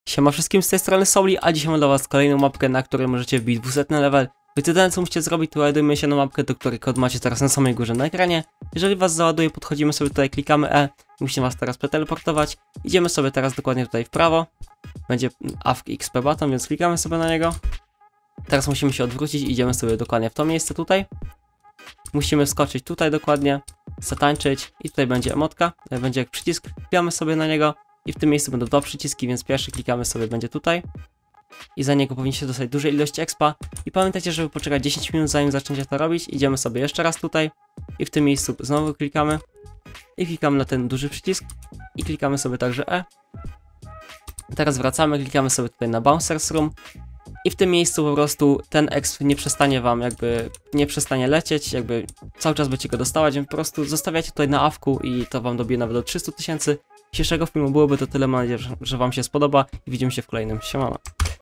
Siema wszystkim, z tej strony Souli, a dzisiaj mam dla was kolejną mapkę, na której możecie wbić 200 level. Jedyne co musicie zrobić, to ładujemy się na mapkę, do której kod macie teraz na samej górze na ekranie. Jeżeli was załaduje, podchodzimy sobie tutaj, klikamy E, musimy was teraz przeteleportować. Idziemy sobie teraz dokładnie tutaj w prawo. Będzie AFK XP button, więc klikamy sobie na niego. Teraz musimy się odwrócić i idziemy sobie dokładnie w to miejsce tutaj. Musimy wskoczyć tutaj dokładnie, zatańczyć i tutaj będzie emotka, będzie jak przycisk, wbijamy sobie na niego. I w tym miejscu będą dwa przyciski, więc pierwszy klikamy sobie, będzie tutaj. I za niego powinniście dostać duże ilości expa. I pamiętajcie, żeby poczekać 10 minut zanim zaczniecie to robić. Idziemy sobie jeszcze raz tutaj. I w tym miejscu znowu klikamy. I klikamy na ten duży przycisk. I klikamy sobie także E. Teraz wracamy, klikamy sobie tutaj na Bouncers Room. I w tym miejscu po prostu ten exp nie przestanie wam nie przestanie lecieć, cały czas będziecie go dostawać, więc po prostu zostawiacie tutaj na awku i to wam dobije nawet do 300 000. Dzisiejszego filmu byłoby to tyle, mam nadzieję, że wam się spodoba i widzimy się w kolejnym. Siemano.